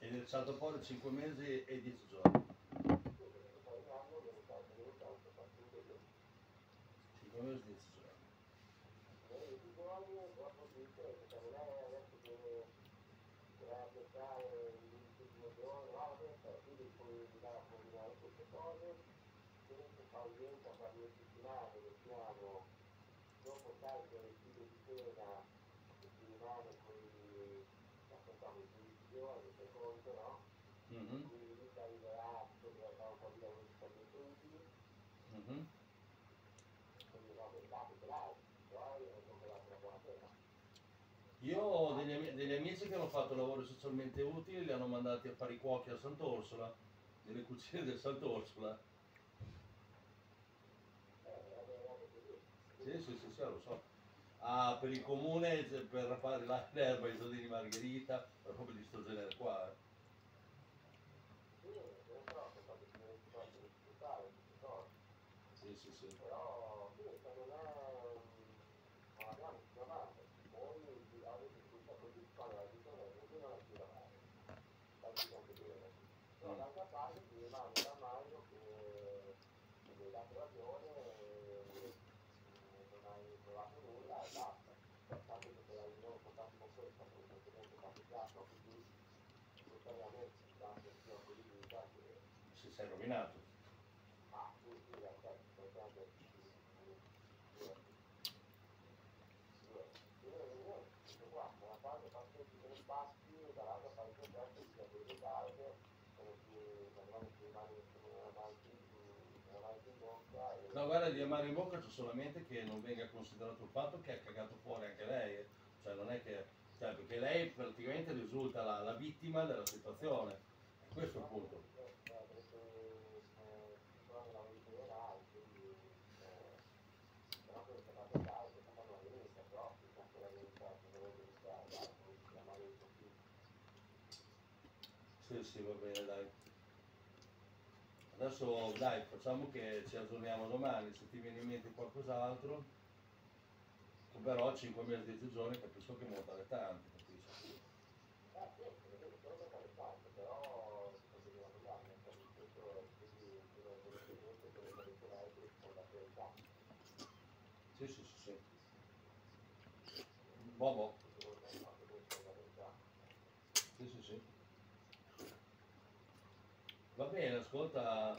E nel salto fuori 5 mesi e 10 giorni. 5 mesi e 10 giorni. Mhm. Mhm. Io ho degli amici che hanno fatto lavori socialmente utili, li hanno mandati a fare i cuochi a Sant'Orsola, nelle cucine del Sant'Orsola. Sì, sì, sì, sì, lo so. Ah, per il comune, cioè, per fare l'erba, i soldi di Margherita, proprio di sto genere qua. Sì, sì, sì. Si sei rovinato. No, guarda, di amare in bocca c'è solamente che non venga considerato il fatto che ha cagato fuori anche lei. Cioè, non è che. Cioè, perché lei praticamente risulta la vittima della situazione. E questo è il punto. Sì, sì, va bene, dai. Adesso, dai, facciamo che ci aggiorniamo domani, se ti viene in mente qualcos'altro. Però 5 mesi, 10 giorni capisco che montare tanto, capisci? Sì, sì, sì, sì. Bobo. Sì, sì, sì. Va bene, ascolta.